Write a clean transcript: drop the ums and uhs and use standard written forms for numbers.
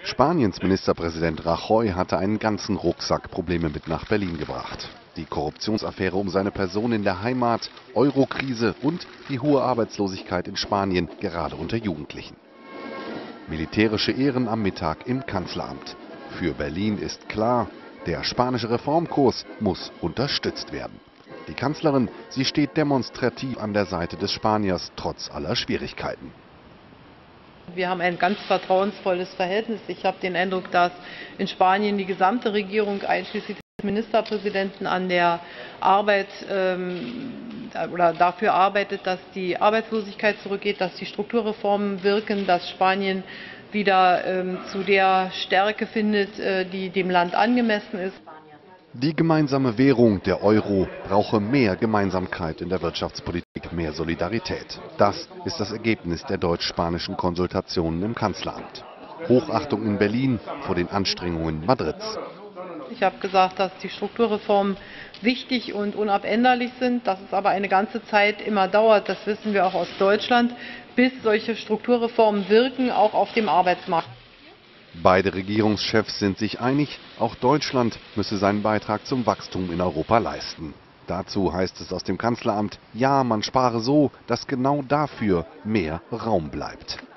Spaniens Ministerpräsident Rajoy hatte einen ganzen Rucksack Probleme mit nach Berlin gebracht. Die Korruptionsaffäre um seine Person in der Heimat, Eurokrise und die hohe Arbeitslosigkeit in Spanien, gerade unter Jugendlichen. Militärische Ehren am Mittag im Kanzleramt. Für Berlin ist klar, der spanische Reformkurs muss unterstützt werden. Die Kanzlerin, sie steht demonstrativ an der Seite des Spaniers, trotz aller Schwierigkeiten. Wir haben ein ganz vertrauensvolles Verhältnis. Ich habe den Eindruck, dass in Spanien die gesamte Regierung, einschließlich des Ministerpräsidenten, an der Arbeit oder dafür arbeitet, dass die Arbeitslosigkeit zurückgeht, dass die Strukturreformen wirken, dass Spanien wieder zu der Stärke findet, die dem Land angemessen ist. Die gemeinsame Währung, der Euro, brauche mehr Gemeinsamkeit in der Wirtschaftspolitik, mehr Solidarität. Das ist das Ergebnis der deutsch-spanischen Konsultationen im Kanzleramt. Hochachtung in Berlin vor den Anstrengungen Madrids. Ich habe gesagt, dass die Strukturreformen wichtig und unabänderlich sind, dass es aber eine ganze Zeit immer dauert, das wissen wir auch aus Deutschland, bis solche Strukturreformen wirken, auch auf dem Arbeitsmarkt. Beide Regierungschefs sind sich einig, auch Deutschland müsse seinen Beitrag zum Wachstum in Europa leisten. Dazu heißt es aus dem Kanzleramt, ja, man spare so, dass genau dafür mehr Raum bleibt.